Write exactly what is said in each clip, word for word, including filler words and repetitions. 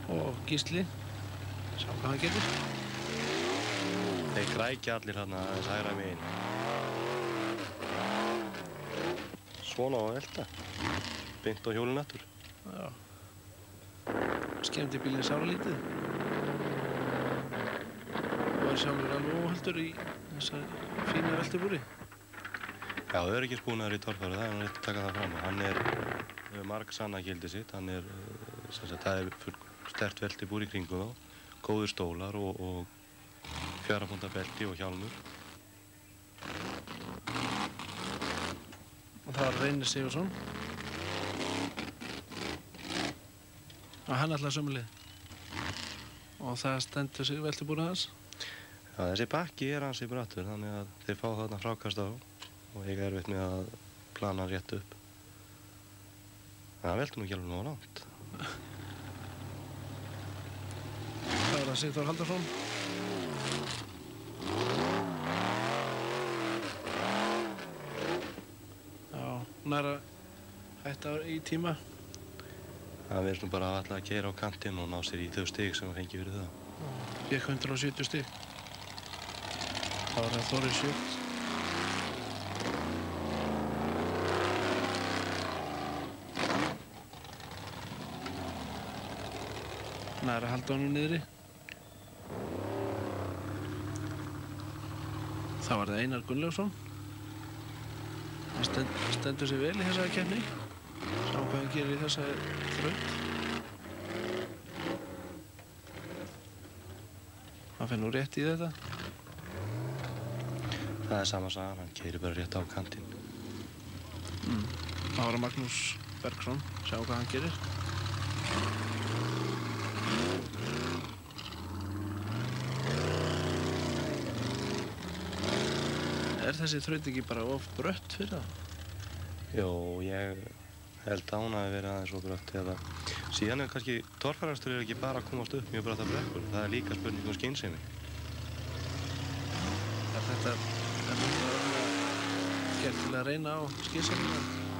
og Gísli. Sjá hvað hann getur. Þeir grækja allir hérna aðeins hægra megin. Svona á að elda. Beint á hjólinn aftur. Já. Skemmdi bílinn sáralítið. Og er sjálfur alveg óhöldur í þessari fínu veltibúri. Já, öryggisbúnaður í torfæru, það er rétt að taka það fram. Hann er marg sanna gildi sitt. Hann er, sem sagt, það er sterkt veltibúr í kringum þá. Góður stólar og, og fjárafónda belti og hjálmur. Og það var Reynir Sigurðsson. Og hann ætlaði sömu leið. Og það stendur sig veltibúrið hans. Já, þessi bakki er ansi brattur, þannig að þeir fá þarna frákast á og eiga erfitt með að plana hann rétt upp. En það veldur nú ekki alveg nógu langt. Það er það Sigþór Halldórsson. Já, nær að hætta í tíma. Það verður nú bara alltaf að keyra á kantinn og ná sér í þau stig sem það fengi fyrir það. Fékk hundrað og sjötíu stig. Það var það Þórir Sjöld. Nær að halda honum niðri. Það var það Einar Gunnlaugsson. Hann stend, stendur sig vel í þessari keppni. Sjá hvað hann gerir í þessari þraut. Hann fer nú rétt í þetta. Það er sama sagan, hann keyrir bara rétt á kantinn. Mm. Það var Magnús Bergsson. Sjá hvað hann gerir. Er þessi þraut ekki bara of brött fyrir það? Jó, ég held að hún hafi verið aðeins of brött eða... Síðan er kannski, torfærakstur er ekki bara að komast upp mjög brattar brekkur. Það er líka spurning um skynsemi. Er þetta... Er þetta gert til að reyna á skynsemina?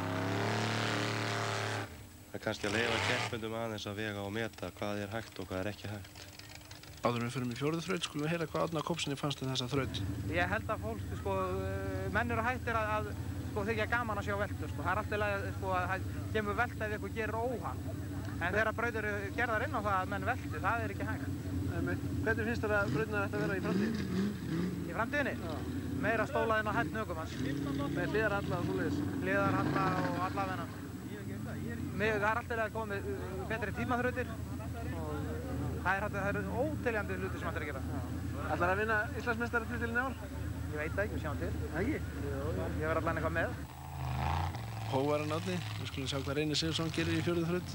Það er kannski að leyfa keppendum aðeins að vega og meta hvað er hægt og hvað er ekki hægt. Áður en við förum í fjórðu þraut, skulum við heyra hvað Árna Kópssyni fannst um þessa þraut. Ég held að fólk, sko, menn eru hættir að, að sko, þykja gaman að sjá veltu, sko. Það er alltaf leið, sko, að það kemur velta ef ykkur gerir óhag. En þegar brautir eru gerðar inn á það að menn veltu, það er ekki hægt. Hvernig finnst þér að brautirnar ætti að vera í framtíðinni? Í framtíðinni? Já. Meira stóla inn á hætt nökumanns. Með hliðarhalla og svoleiðis? Hliðarhalla og allavegna. Það er alltaf leið að koma með betri tímaþrautir. Það er, það er óteljandi hluti sem hættir að gera. Ætlar að vinna Íslandsmeistaratitilinn í ár? Ég veit það ekki, við sjáum til. Ekki? Ég verð að blæna eitthvað með. Hóvaran Árni, við skulum sjá hvað Reynir Sigurðsson gerir í fjórðu þraut.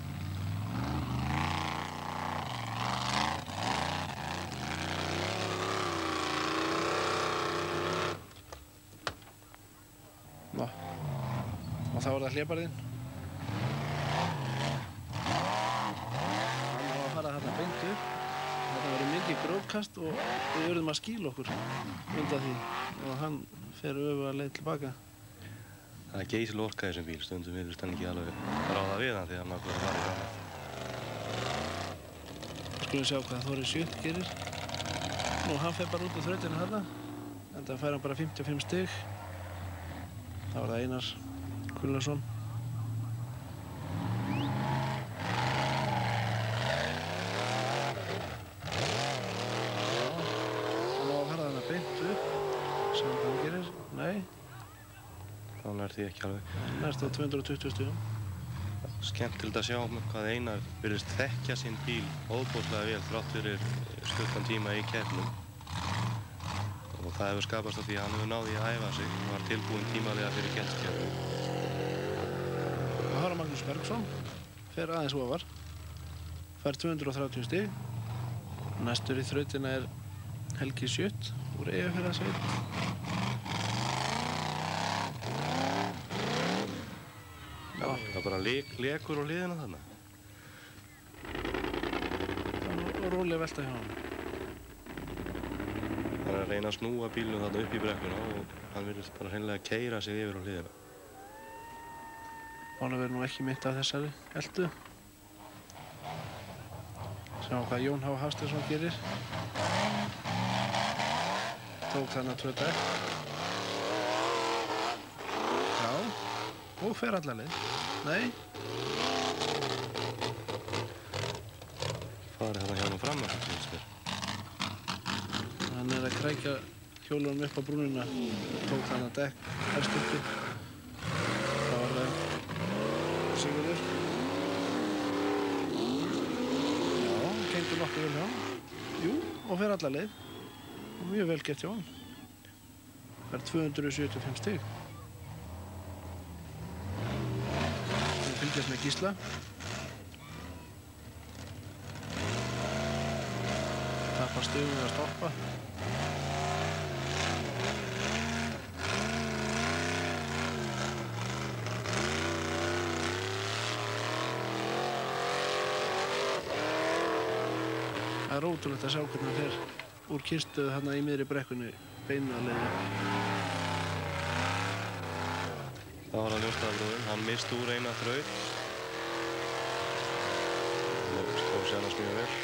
Ná, og þá er það hlébarðinn. Hann á að fara þarna beint upp. Þetta verður mikið grófkast og við verðum að skýla okkur undan því og hann fer öfuga leið tilbaka. Það er geysileg orka í þessum bíl, stundum virðist hann ekki alveg ráða við hann því hann ákveður að fara í fram. Skulum sjá hvað Þórir Sjöld gerir. Nú, hann fer bara út úr þrautinu þarna. Enda fær hann bara fimmtíu og fimm stig. Það var það Einar Gunnlaugsson. Hann á að fara þarna beint upp. Sjá hvað hann gerir. Nei. Þá nær því ekki alveg. Nærst á tvö hundruð og tuttugu stigum. Skemmtilegt að sjá hvað Einar virðist þekkja sinn bíl óbúslega vel þrátt fyrir stuttan tíma í keppnum. Og það hefur skapast á því að hann hefur náð í að æfa sig og var tilbúinn tímalega fyrir Getskeppni. Það var Magnús Bergsson. Fer aðeins ofar. Fær tvö hundruð og þrjátíu stig. Næstur í þrautina er Helgi Sjöld úr Eyjafjarðarsveit. Það bara leik, lekur á liðina þarna. Það var rólega velta hjá hann. Hann er að reyna að snúa bílnum þarna upp í brekkuna og hann virðist bara hreinlega að keyra sig yfir á liðina. Hann verður nú ekki mitt af þessari eldu. Sjáum hvað Jón H. Hafsteinsson gerir. Tók þarna tvö dekk. Já, og fer alla leið. Nei. Farið hérna hjá nú fram að þetta finnst mér. Hann er að krækja hjólunum upp á brúnina. Tók þarna dekk efst uppi. Það var það Sigurður. Já, gengur nokkuð vel hjá hann. Jú, og fer alla leið. Og mjög vel gert hjá hann. Það er tvö hundruð sjötíu og fimm stig. Við fylgjast með Gísla. Tapar stigum við að stoppa. Það er ótrúlegt að sjá hvernig hann fer úr kyrrstöðu hérna í miðri brekkunni beina leiðina. Það var að ljóstaðabróðin, hann misti úr eina þraut. Það stóð sér annars mjög vel.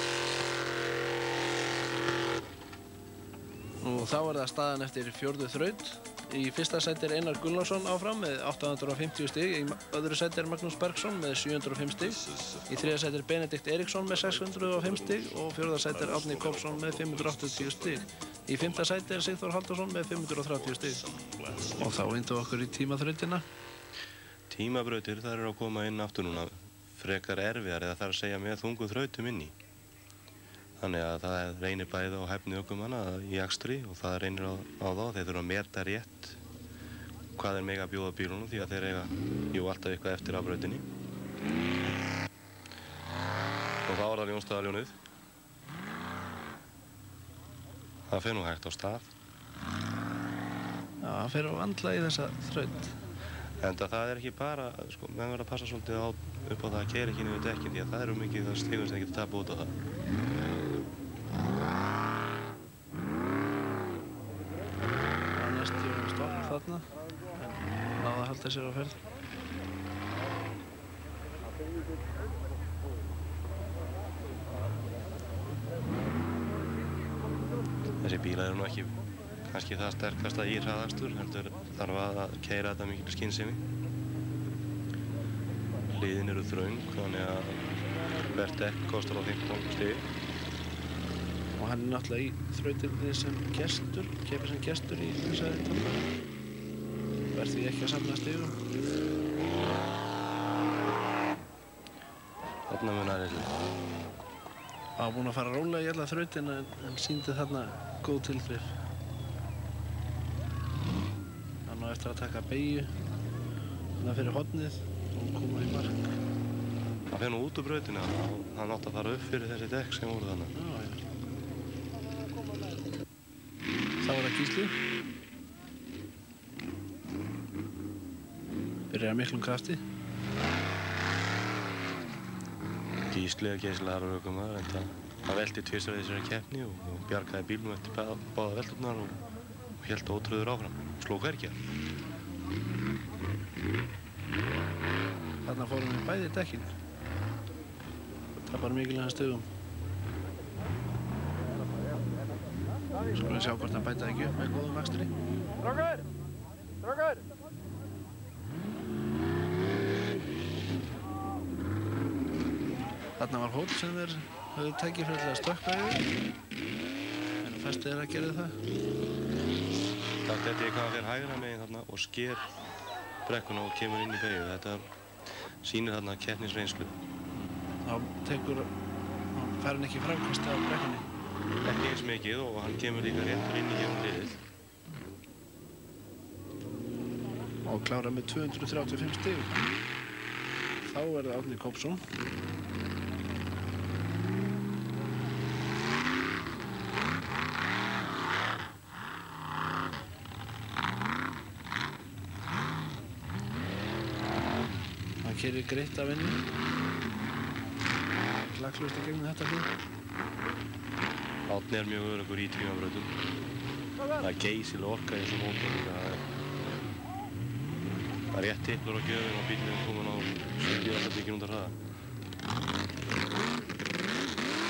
Og þá er það staðan eftir fjórðu þraut. Í fyrsta sæti er Einar Gunnlaugsson áfram með átta hundruð og fimmtíu stig. Í öðru sæti er Magnús Bergsson með sjö hundruð og fimm stig. Í þriðja sæti er Benedikt Eiríksson með sex hundruð og fimm stig og fjórða sæti er Árni Kópsson með fimm hundruð og áttatíu stig. Í fimmta sæti er Sigþór Halldórsson með fimm hundruð og þrjátíu stig. Og þá vindum við okkur í tímaþrautina. Tímabrautir þær eru að koma inn aftur núna frekar erfiðar eða þar að segja með þungum þrautum inn í. Þannig að það reynir bæði á hæfni ökumanna í akstri og það reynir á, á þá. Þeir þurfa að meta rétt hvað er mega að bjóða bílunum því að þeir eiga jú alltaf eitthvað eftir af brautinni. Og þá er það Ljónstaðaljónið. Það fer nú hægt á stað. Já, það fer á vandla í þessa þraut. Enda það er ekki bara, sko, menn verður að passa svolítið á, upp á það að keyra ekki niður dekkin því að það eru mikið það stigum sem þeir geta tapað út á það. Það er næst í um stopp þarna, en náða að halda sér á ferð. Þessi bílar eru nú ekki kannski það sterkasta í hraðakstur, heldur þarf að keyra þetta mikil skynsemi. Hliðin eru þröng, þannig að hvert dekk kostar á fimmtán stig. Og hann er náttúrulega í þrautinni sem gestur, kemur sem gestur í þessari tölvu. Verð því ekki að safna stigum. Þarna munar þessu. Það var búinn að fara rólega í alla þrautina en, en sýndi þarna góð tilþrif. Hann á eftir að taka beygju þarna fyrir hornið og koma í mark. Hann fer nú út úr brautinni, hann átti að fara upp fyrir þessi dekk sem voru þarna. Já, já. Þá er það Gísli. Byrjar miklum krafti. Gísli er geysilega harður ökumaður, en það, það velti tvisvar í þessari keppni og, og bjargaði bílnum eftir bá, báða velturnar og, og hélt ótrúður áfram. Sló hvergi af. Þarna fórum við bæði dekkin. Tapar mikilvægum stigum. Skulum við sjá hvort hann bæta ekki upp með góðum akstri. Strákar! Strákar! Þarna var hóll sem þeir höfðu tækifæri til að stökkva yfir. En fæstu þeir að gera það. Það þetta ég hvað hann fer hægra megin þarna og sker brekkuna og kemur inn í beygju. Þetta sýnir þarna keppnisreynslu. Þá tekur, þá fær hann ekki framkvæmst af brekkunni. Ekki eins mikið og hann kemur líka réttur inn í gegnum liðið. Og klára með tvö hundruð þrjátíu og fimm stig. Þá er það Árni Kópsson. Hann keyrir greitt af henni. Klakklaust í gegnum þetta hlið. Árni er mjög öruggur í tímabrautum. Það er geysileg orka í þessum mótor. Það er, það er rétt tiplur á gjöfum og bílinn er komin á sjötíu og átta bíkinn undan hraða.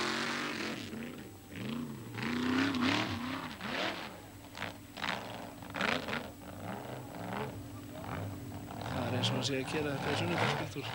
eins og hann sé að gera þetta í sunnudagsbíltúr.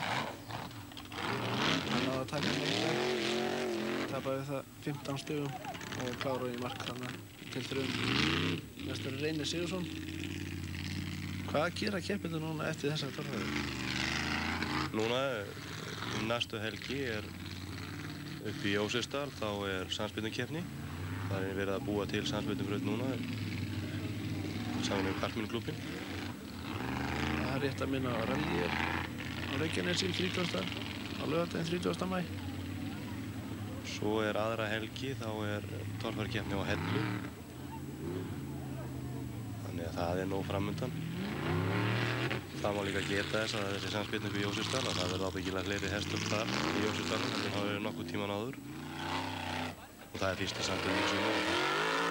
Hann náði að taka hann eitt tapaði það fimmtán stigum og kláraði í mark þarna til þrjum. Næst er Reynir Sigurðsson. Hvað gera keppindur núna eftir þessa torfæði? Núna, næstu helgi er upp í Jósefsdal, þá er samspyrnukeppni. Það er verið að búa til samspyrnubraut núna saman um Karlmennuklubbinn. Það er rétt að minna á rally á Reykjanesi þrítugasta á laugardaginn þrítugasta maí. Svo er aðra helgi, þá er torfærukeppni á Hellu. Þannig að það er nóg framundan. Það má líka geta þess að þessi samspyrnu upp í Jósefsdal, að það verður ábyggilega fleiri hestöfl þar í Jósefsdalnum en það verður nokkuð tíman áður. Og það er fyrsta samspyrnu í sumar.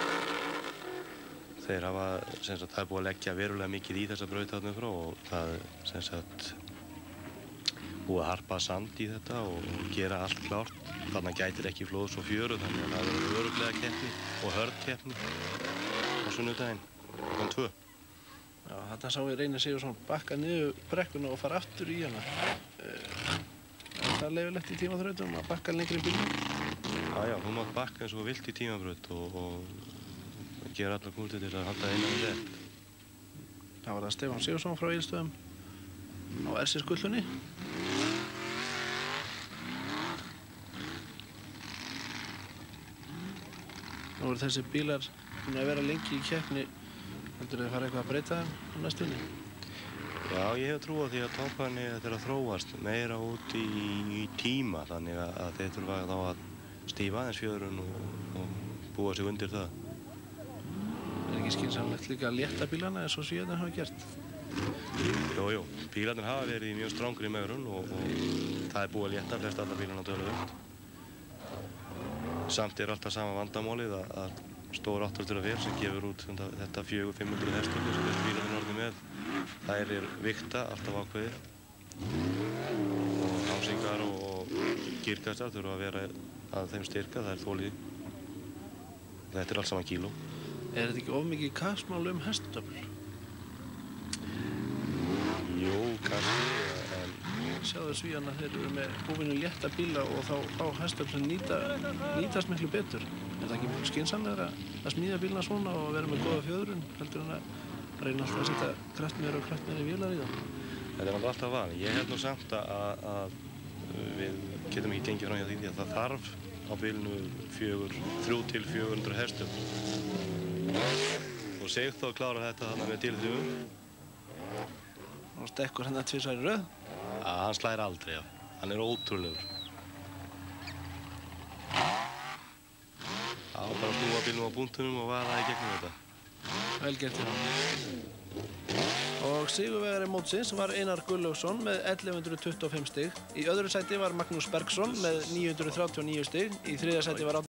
Þeir hafa, sem sagt, það er búið að leggja verulega mikið í þessa braut þarna frá og það er, sem sagt, búið að harpa sand í þetta og gera allt klárt. Þarna gætir ekki flóðs og fjöru, þannig að það verður örugglega keppni og hörð keppni á sunnudaginn, klukkan tvö. Já, þarna sá við Reynir Sigurðsson bakka niður brekkuna og fara aftur í hana. Er það leyfilegt í tímaþrautum að bakka lengri bílnum? Já, já, þú mátt bakka eins og vilt í tímabraut og, og gera allar kúltir til að halda innan við rétt. Það var það Stefán Sigurðsson frá Egilsstöðum á S S-gullunni. Nú eru þessi bílar búin að vera lengi í keppni. Heldur þið að fara eitthvað að breyta þeim á næstunni? Já, ég hef trú á því að toppani þetta er að þróast meira út í, í tíma þannig að, að þeir þurfa þá að stífa aðeins fjörun og, og búa sig undir það. Er ekki skynsamlegt líka að létta bílana eins og síðan hafa gert? Jú, jú, bílarnir hafa verið í mjög strangri megrun og, og það er búið að létta flest alla bílana töluvert. Samt er alltaf sama vandamálið að, að stór áttrættur af vél sem gefur út þetta fjögur til fimm hundruð hestöfl sem þessi bílarnir orðið með. Þær er vikta alltaf ákveðið og hásingar og, og girkastar þurfa að vera að þeim styrka, það er þolið. Þetta er allt saman kíló. Er þetta ekki of mikið kappsmál um hestöfl? Jú, kannski, en Sjáðu Svíana, þeir eru með búinu létta bíla og þá fá hestöfl sem nýta, nýtast miklu betur. Er það ekki skynsamlegra að smíða bílna svona og vera með góða fjöðrun heldur en að reyna alltaf að setja kraftmeiri og kraftmeiri vélar í það? þetta er alltaf vani. Ég held nú samt að, að við getum ekki gengið fram hjá því að það þarf á bilinu fjögur, þrjú til fjögur hundruð hestöfl. Og Sigþór klárar þetta þarna með til þrjú. Og stekkur hérna tvisvar í röð. Já, hann slær aldrei af. Hann er ótrúlegur. Já, bara snúa bílnum á búntunum og vaða í gegnum þetta. Vel gert hjá hann. Og sigurvegari mótsins var Einar Gunnlaugsson með ellefu hundruð tuttugu og fimm stig. Í öðru sæti var Magnús Bergsson með níu hundruð þrjátíu og níu stig. Í þriðja sæti var